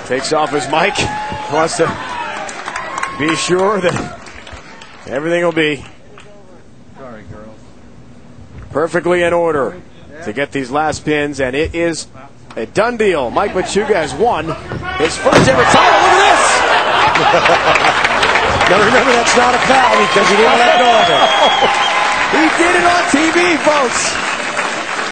Takes off his mic. Wants to be sure that everything will be perfectly in order to get these last pins, and it is a done deal. Mike Machuga has won his first ever title. Look at this! Now remember, that's not a foul because he didn't let go of it. He did it on TV, folks.